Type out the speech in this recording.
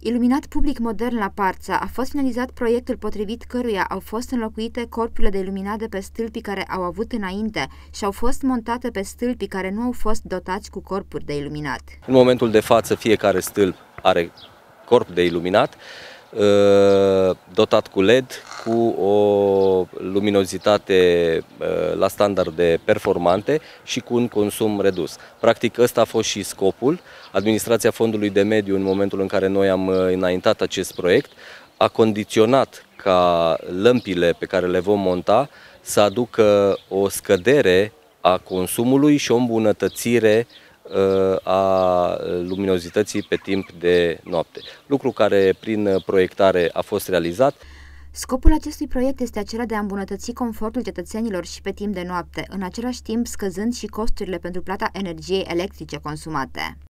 Iluminat public modern la Parța, a fost finalizat proiectul potrivit căruia au fost înlocuite corpurile de iluminat pe stâlpii care au avut înainte și au fost montate pe stâlpii care nu au fost dotați cu corpuri de iluminat. În momentul de față, fiecare stâlp are corp de iluminat, dotat cu LED, cu o luminozitate la standarde performante și cu un consum redus. Practic ăsta a fost și scopul. Administrația Fondului de Mediu, în momentul în care noi am înaintat acest proiect, a condiționat ca lămpile pe care le vom monta să aducă o scădere a consumului și o îmbunătățire a luminozității pe timp de noapte, lucru care prin proiectare a fost realizat. Scopul acestui proiect este acela de a îmbunătăți confortul cetățenilor și pe timp de noapte, în același timp scăzând și costurile pentru plata energiei electrice consumate.